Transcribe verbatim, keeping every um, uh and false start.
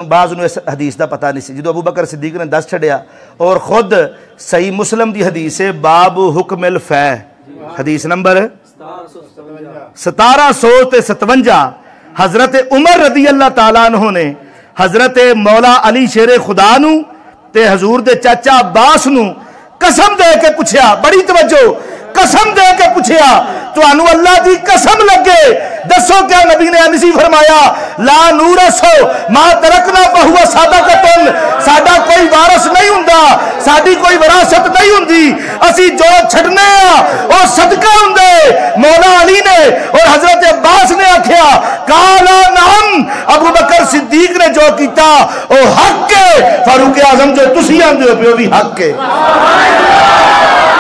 बाज़ नूं इस हदीस का पता नहीं सी। जो अबू बकर सिद्दीक ने दस छड़िया और खुद सही मुस्लिम की हदीस है बाब हुक्मिल फै हदीस नंबर सतारा सौ ते सतवंजा हजरत उमर रदी अल्लाह तआला अन्हु ने हजरत मौला अली शेरे खुदा नूं ते हजूर दे चाचा अब्बास नूं कसम दे के पूछया, बड़ी तवज्जो, कसम दे के पूछया तुहानू अल्लाह की कसम लगे दसो क्या नबी ने अनसी फरमाया ला नूरसो मा तरकना बहुआ सादा कतन, साडा कोई वारस नहीं हुंदा, साडी कोई विरासत नहीं हुंदी, असी जो छड़ने आ ओ सदका हुंदे। मौला अली ने और हजरत अब्बास ने आख्या काला नाम, अबू बकर सिद्दीक ने जो कीता ओ हक है, फारूक आजम जो तुसी आंदे हो पियो भी हक है।